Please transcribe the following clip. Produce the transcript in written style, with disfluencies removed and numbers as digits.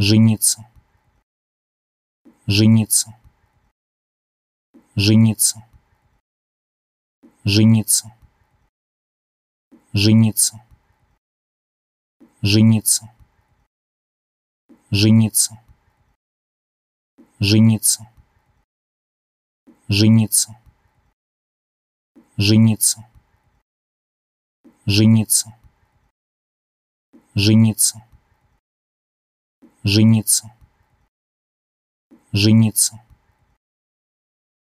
жениться, жениться, жениться, жениться, жениться, жениться, жениться, жениться, жениться, жениться, жениться, жениться, жениться, жениться,